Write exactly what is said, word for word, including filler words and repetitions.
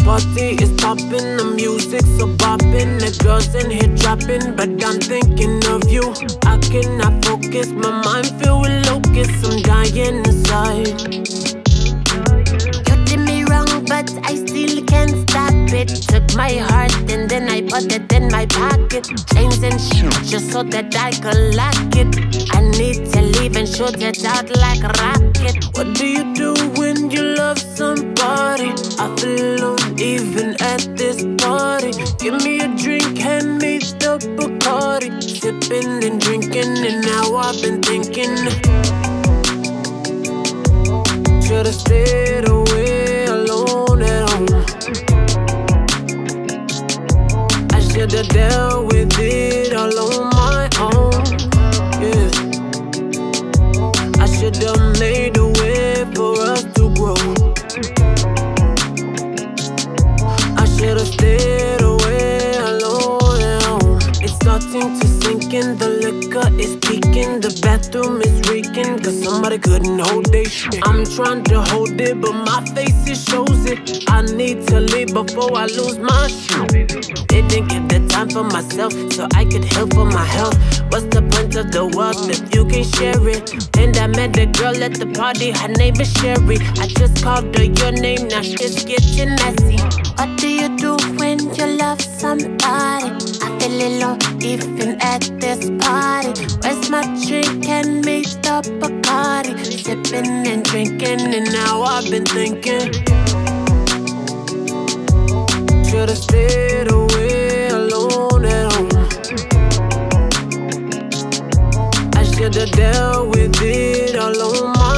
party is poppin', the music's so boppin', the girls in here dropping, but I'm thinking of you. I cannot focus, my mind filled with locusts, I'm dying inside. You did me wrong, but I still can't stop it. Took my heart and then I put it in my pocket. Chains and shoes just so that I could lock it. I need to leave and shoot it out like a rocket. What do you do when you love somebody? I feel alone even at this party. Give me a drink, hand me the Bacardi. Sipping and drinking, and now I've been thinking, should've stayed away alone at home. I should've dealt with it all on my own. Yeah, I should've made a way for us to grow. I should've stayed away alone at home. It's starting to sink in, the liquor is peaking, the bathroom is reeking, cause somebody couldn't hold their shit. I'm trying to hold it, but my face, it shows it. I need to leave before I lose my shit. Didn't get the time for myself, so I could help for my health. What's the point of the world if you can share it? And I met a girl at the party, her name is Sherry. I just called her your name, now shit's getting messy. What do you do when you love somebody? I feel alone even at this party. Where's my drink and me the Bacardi? Sipping and drinking, and now I've been thinking, should've stayed away alone at home. I should've dealt with it all on my